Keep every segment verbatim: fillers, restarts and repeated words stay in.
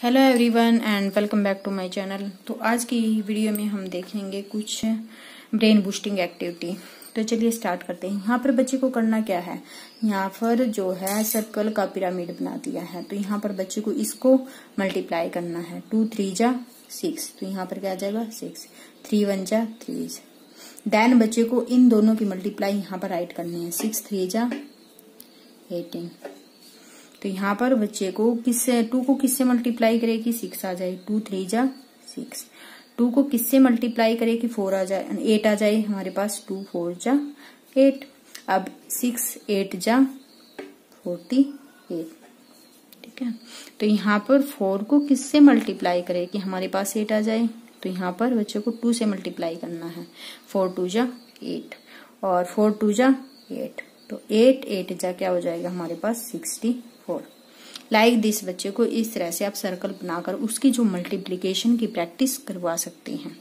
Hello everyone and welcome back to my channel. तो आज की वीडियो में हम देखेंगे कुछ ब्रेन बूस्टिंग एक्टिविटी। तो चलिए स्टार्ट करते हैं। यहाँ पर बच्चे को करना क्या है, यहाँ पर जो है सर्कल का पिरामिड बना दिया है। तो यहाँ पर बच्चे को इसको मल्टीप्लाई करना है। टू थ्री जा सिक्स, तो यहाँ पर क्या आ जाएगा सिक्स। थ्री वन जा थ्री। देन बच्चे को इन दोनों की मल्टीप्लाई यहाँ पर राइट करनी है। सिक्स थ्री जा एटीन। तो यहाँ पर बच्चे को किससे टू को किससे मल्टीप्लाई करेगी, सिक्स आ जाए। टू थ्री जा सिक्स। टू को किससे मल्टीप्लाई करेगी, फोर आ जाए, एट आ जाए हमारे पास। टू फोर जा एट। अब सिक्स एट जा फोर्टी एट। ठीक है, तो यहाँ पर फोर को किससे मल्टीप्लाई करेगी, हमारे पास एट आ जाए। तो यहाँ पर बच्चे को टू से मल्टीप्लाई करना है। फोर टू जा एट और फोर टू जा एट। तो एट एट जा क्या हो जाएगा हमारे पास सिक्सटी फोर। लाइक दिस बच्चे को इस तरह से आप सर्कल बनाकर उसकी जो मल्टीप्लिकेशन की प्रैक्टिस करवा सकते हैं।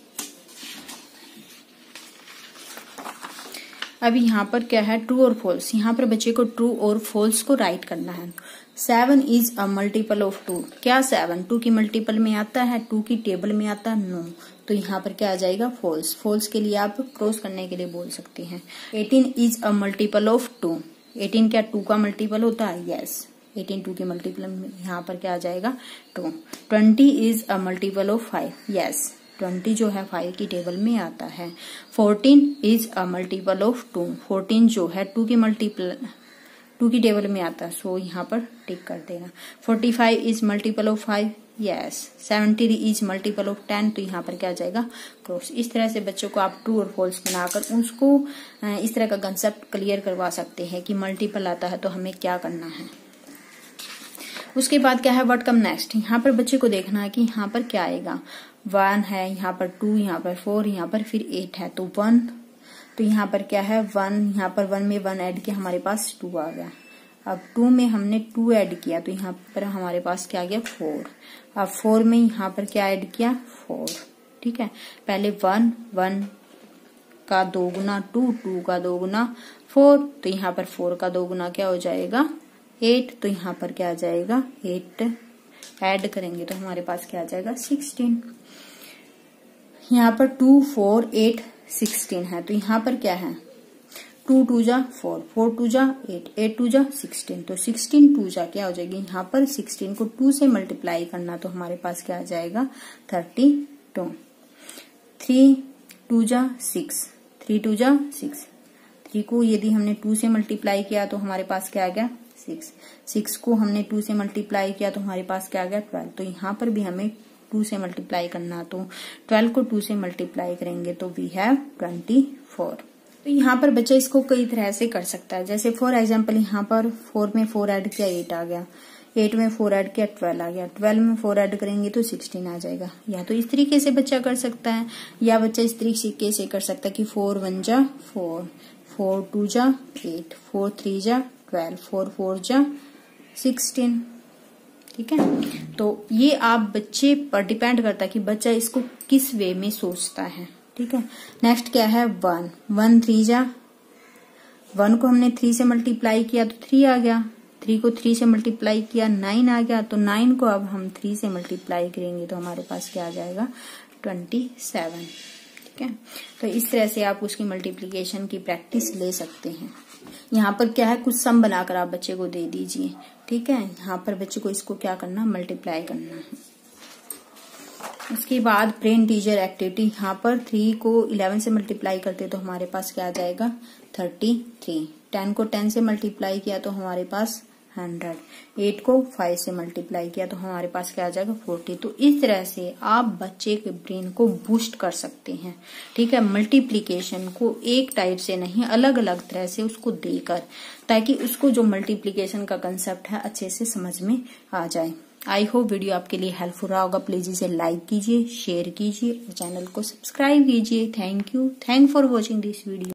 अब यहाँ पर क्या है, ट्रू और फॉल्स। यहाँ पर बच्चे को ट्रू और फॉल्स को राइट करना है। Seven is a multiple of two. क्या सेवन टू की मल्टीपल में आता है, टू की टेबल में आता है, नो। तो यहाँ पर क्या आ जाएगा फॉल्स। फॉल्स के लिए आप क्रॉस करने के लिए बोल सकते हैं। Eighteen is a multiple of two. Eighteen क्या टू का मल्टीपल होता है, यस। एटीन टू के मल्टीपल में यहाँ पर क्या आ जाएगा two. Twenty is a multiple of five, yes. Twenty जो है फाइव की टेबल में आता है। Fourteen is a multiple of two. Fourteen जो है टू की मल्टीपल टू की टेबल में आता है, सो यहाँ पर टिक कर देना। Forty five is multiple of five, yes. Seventy is multiple of ten, तो यहाँ पर क्या आ जाएगा क्रॉस। इस तरह से बच्चों को आप ट्रू और फॉल्स बनाकर उसको इस तरह का कंसेप्ट क्लियर करवा सकते हैं कि मल्टीपल आता है तो हमें क्या करना है। उसके बाद क्या है, व्हाट कम नेक्स्ट। यहाँ पर बच्चे को देखना है कि यहाँ पर क्या आएगा। वन है, यहाँ पर टू, यहाँ पर फोर, यहाँ पर फिर एट है, तो वन। तो यहाँ पर क्या है वन, यहाँ पर वन में वन ऐड किया, हमारे पास टू आ गया। अब टू में हमने टू ऐड किया तो यहाँ पर हमारे पास क्या आ गया फोर। अब फोर में यहाँ पर क्या ऐड किया, फोर। ठीक है, पहले वन, वन का दो गुना टू, टू का दो गुना फोर, तो यहाँ पर फोर का दो गुना क्या हो जाएगा एट। तो यहाँ पर क्या आ जाएगा एट ऐड करेंगे तो हमारे पास क्या आ जाएगा सिक्सटीन। यहाँ पर टू फोर एट सिक्सटीन है, तो यहाँ पर क्या है टू टू जा फोर, फोर टू जा एट, एट टू जा सिक्सटीन। तो सिक्सटीन टू जा क्या हो जाएगी, यहाँ पर सिक्सटीन को टू से मल्टीप्लाई करना तो हमारे पास क्या आ जाएगा थर्टी टू। थ्री टू जा सिक्स, थ्री टू जा सिक्स। थ्री को यदि हमने टू से मल्टीप्लाई किया तो हमारे पास क्या आ गया सिक्स। सिक्स को हमने टू से मल्टीप्लाई किया तो हमारे पास क्या आ गया ट्वेल्व। तो यहाँ पर भी हमें टू से मल्टीप्लाई करना, तो ट्वेल्व को टू से मल्टीप्लाई करेंगे तो वी हैव ट्वेंटी फोर। तो यहाँ पर बच्चा इसको कई तरह से कर सकता है। जैसे फॉर एग्जाम्पल यहाँ पर फोर में फोर ऐड किया एट आ गया, एट में फोर ऐड किया ट्वेल्व आ गया, ट्वेल्व में फोर ऐड करेंगे तो सिक्सटीन आ जाएगा। या तो इस तरीके से बच्चा कर सकता है, या बच्चा इस तरीके से कर सकता है कि फोर वन जा फोर, फोर टू जा एट, फोर थ्री जा ट्वेल्व, फोर फोर जा सिक्सटीन। ठीक है, तो ये आप बच्चे पर डिपेंड करता है कि बच्चा इसको किस वे में सोचता है। ठीक है, नेक्स्ट क्या है वन, वन थ्री जा, वन को हमने थ्री से मल्टीप्लाई किया तो थ्री आ गया, थ्री को थ्री से मल्टीप्लाई किया नाइन आ गया, तो नाइन को अब हम थ्री से मल्टीप्लाई करेंगे तो हमारे पास क्या आ जाएगा ट्वेंटी सेवन। ठीक है, तो इस तरह से आप उसकी मल्टीप्लिकेशन की प्रैक्टिस ले सकते हैं। यहाँ पर क्या है कुछ सम बनाकर आप बच्चे को दे दीजिए। ठीक है, यहाँ पर बच्चे को इसको क्या करना मल्टीप्लाई करना है। उसके बाद ब्रेन टीजर एक्टिविटी। यहाँ पर थ्री को इलेवन से मल्टीप्लाई करते तो हमारे पास क्या आ जाएगा थर्टी थ्री। टेन को टेन से मल्टीप्लाई किया तो हमारे पास हंड्रेड। एट को फाइव से मल्टीप्लाई किया तो हमारे पास क्या आ जाएगा फोर्टी। तो इस तरह से आप बच्चे के ब्रेन को बूस्ट कर सकते हैं। ठीक है, मल्टीप्लिकेशन को एक टाइप से नहीं अलग अलग तरह से उसको देकर, ताकि उसको जो मल्टीप्लिकेशन का कंसेप्ट है अच्छे से समझ में आ जाए। आई होप वीडियो आपके लिए हेल्पफुल रहा होगा। प्लीज इसे लाइक कीजिए, शेयर कीजिए और चैनल को सब्सक्राइब कीजिए। Thank you, thank for watching this video.